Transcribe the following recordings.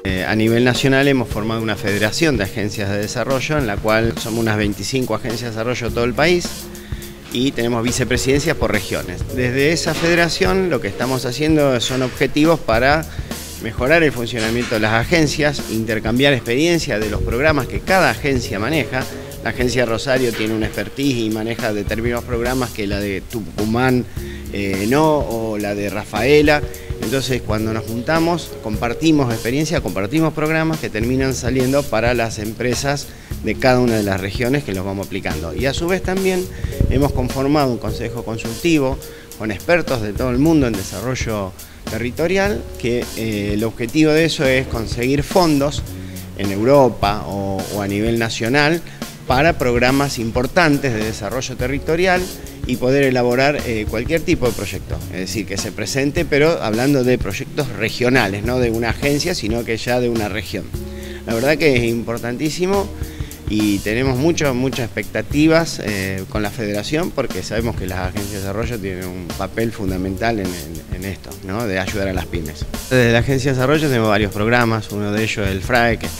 A nivel nacional hemos formado una federación de agencias de desarrollo en la cual somos unas 25 agencias de desarrollo de todo el país y tenemos vicepresidencias por regiones. Desde esa federación lo que estamos haciendo son objetivos para mejorar el funcionamiento de las agencias, intercambiar experiencia de los programas que cada agencia maneja. La agencia de Rosario tiene una expertise y maneja determinados programas que la de Tucumán no, o la de Rafaela. Entonces, cuando nos juntamos, compartimos experiencia, compartimos programas que terminan saliendo para las empresas de cada una de las regiones que los vamos aplicando. Y a su vez también hemos conformado un consejo consultivo con expertos de todo el mundo en desarrollo territorial, que el objetivo de eso es conseguir fondos en Europa o a nivel nacional para programas importantes de desarrollo territorial y poder elaborar cualquier tipo de proyecto, es decir, que se presente, pero hablando de proyectos regionales, no de una agencia, sino que ya de una región. La verdad que es importantísimo y tenemos muchas expectativas con la federación, porque sabemos que las agencias de desarrollo tienen un papel fundamental en esto, ¿no? De ayudar a las pymes. Desde la agencia de desarrollo tenemos varios programas, uno de ellos es el FRAE, que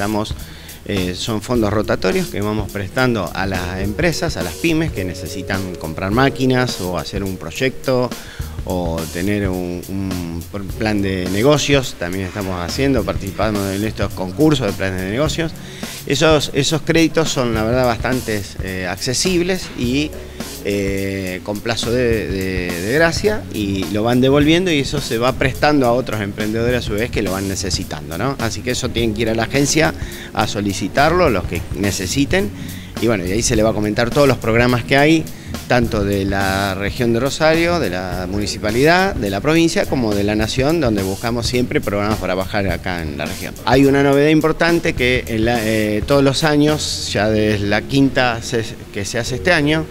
son fondos rotatorios que vamos prestando a las empresas, a las pymes que necesitan comprar máquinas o hacer un proyecto o tener un plan de negocios. También estamos participando en estos concursos de planes de negocios. Esos créditos son, la verdad, bastante accesibles y con plazo de gracia, y lo van devolviendo y eso se va prestando a otros emprendedores a su vez que lo van necesitando, ¿no? Así que eso tienen que ir a la agencia a solicitarlo, los que necesiten, y bueno, y ahí se le va a comentar todos los programas que hay, tanto de la región de Rosario, de la municipalidad, de la provincia, como de la nación, donde buscamos siempre programas para bajar acá en la región. Hay una novedad importante que todos los años, ya desde la quinta que se hace este año,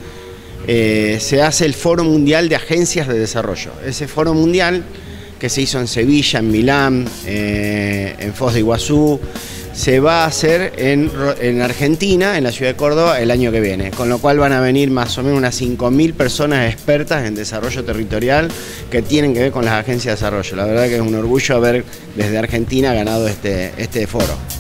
se hace el Foro Mundial de Agencias de Desarrollo. Ese Foro Mundial, que se hizo en Sevilla, en Milán, en Foz de Iguazú, se va a hacer en Argentina, en la ciudad de Córdoba, el año que viene, con lo cual van a venir más o menos unas 5.000 personas expertas en desarrollo territorial que tienen que ver con las agencias de desarrollo. La verdad que es un orgullo haber desde Argentina ganado este foro.